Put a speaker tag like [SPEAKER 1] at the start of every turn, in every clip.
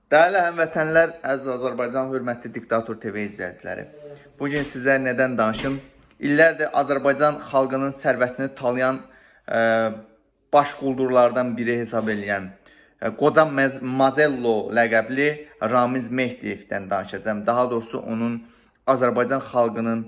[SPEAKER 1] Değerli həmvətənlər, əziz Azərbaycan, hörmətli Diktator TV izləyiciləri. Bugün sizə nədən danışım? İllərdir Azərbaycan xalqının sərvətini talayan baş quldurlardan biri hesab edən qoca Mazello ləqəbli Ramiz Mehdiyevdən danışacağım. Daha doğrusu onun Azərbaycan xalqının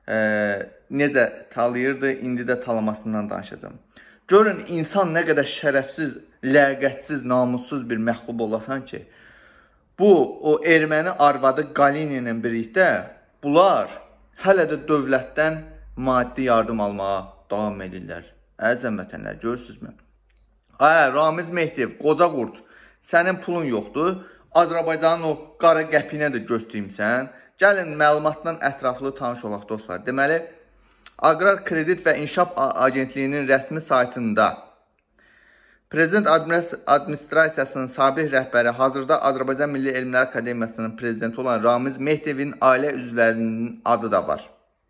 [SPEAKER 1] necə talayırdı, indi də talamasından danışacağım. Görün, insan nə qədər şərəfsiz, ləyaqətsiz, namussuz bir məxlub olasan ki, bu, o erməni arvadı Galina ilə birlikdə bunlar hələ də dövlətdən maddi yardım almağa davam edirlər. Əziz həmvətənlər, görürsünüzmü? Ramiz Mehdiyev, qoca qurd, sənin pulun yoxdur. Azərbaycanın o qara qəpiyinə də göstərimsən. Gəlin, məlumatla ətraflı tanış olaq dostlar. Deməli, Aqrar Kredit və İnkişaf Agentliyinin rəsmi saytında Prezident Administrasiyasının sabiq rəhbəri, hazırda Azərbaycan Milli Elmlər Akademiyasının prezidenti olan Ramiz Mehdiyevin ailə üzvlərinin adı da var.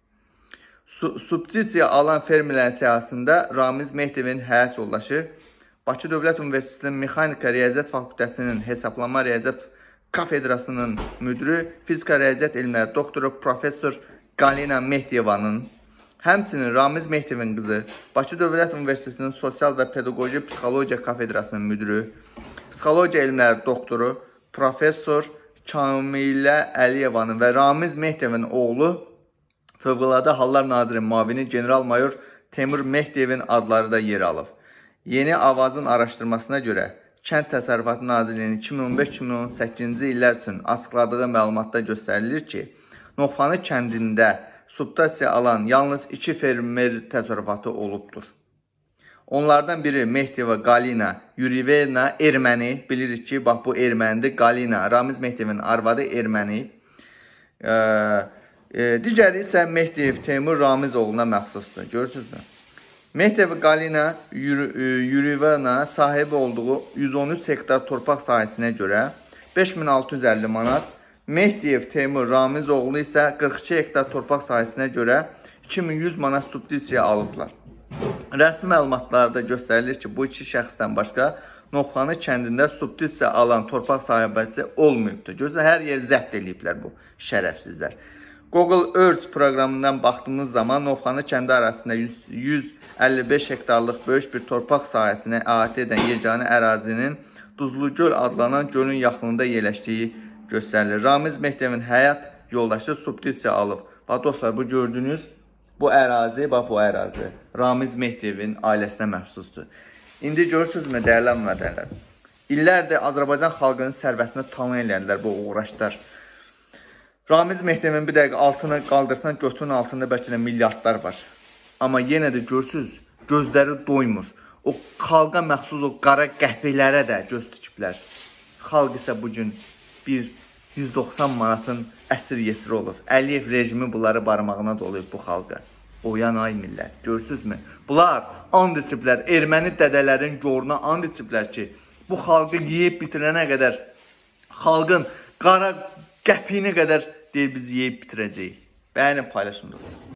[SPEAKER 1] Subsidiya alan fermerlərin siyasətində Ramiz Mehdiyevin həyat yoldaşı, Bakı Dövlət Universitetinin Mexanika Riyaziyyat Fakültəsinin Hesablama Riyaziyyat Kafedrasının müdürü, Fizika Riyaziyyat Elmləri doktoru Professor Galina Mehdiyevanın, həmçinin Ramiz Mehdiyevin qızı, Bakı Dövlət Universitetinin Sosial və Pedaqoji Psixologiya Kafedrasının müdürü, Psixologiya elmləri doktoru, Professor Kamilə Əliyevanın və Ramiz Mehdiyevin oğlu, Fövqəladə Hallar Naziri müavini General-Mayor Teymur Mehdiyevin adları da yer alıb. Yeni Avazın araşdırmasına görə, Kənd Təsərrüfatı Nazirliyinin 2015-2018-ci illər üçün açıqladığı məlumatda göstərilir ki, Novxanı kəndində subsidiya alan yalnız 2 fermer təsərrüfatı olubdur. Onlardan biri Mehdiyeva Galina Yuriyevna erməni, bilirik ki, bax bu ermənidir, Galina, Ramiz Mehdiyevin arvadı erməni. Digəri isə Mehdiyev Teymur Ramiz oğluna məxsusdur, görürsünüzmü? Mehdiyev Galina Yuriyevna sahibi olduğu 113 hektar torpaq sahəsinə görə 5650 manat, Mehdiyev Teymur Ramiz oğlu isə 42 hektar torpaq sahəsinə görə 2100 manat subsidiya alıblar. Rəsmi məlumatlarda göstərilir ki, bu iki şəxsdən başqa Novxanı kəndində subsidiya alan torpaq sahibəsi olmayıbdır. Gözlə, hər yer zəbt ediblər bu şərəfsizlər. Google Earth proqramından baxdığımız zaman Novxanı kəndi arasında 155 hektarlıq böyük bir torpaq sahəsini əhatə edən yeganə ərazinin Duzlugöl adlanan gölün yaxınında yerləşdiyi göstərilir. Ramiz Mehdiyevin həyat yoldaşı subsidiya alıb. Bax dostlar, bu gördüyünüz bu ərazi, bax bu ərazi Ramiz Mehdiyevin ailəsinə məxsusdur. İndi görürsünüzmü, dəyərli həmvətənlər? İllərdir Azərbaycan xalqının sərvətini talan edənlər bu uğraşlar. Ramiz Mehdiyevin bir dəqiqə altına qaldırsan, götünün altında bəlkə də milyardlar var. Amma yenə də görürsünüz, gözləri doymur. O xalqa məxsus o qara qəhvələrə də göz tikiblər. Xalq isə bugün bir 190 manatın əsir yesiri olur. Əliyev rejimi bunları barmağına dolayıb bu xalqa. Oyan ay millət, görürsünüzmü? Bunlar and içiblər, erməni dədələrin goruna and içiblər ki, bu xalqı yeyib bitirənə qədər, xalqın qara qəpiyinə qədər deyir, biz yeyib bitirəcəyik. Bəyənin, paylaşın dostlar.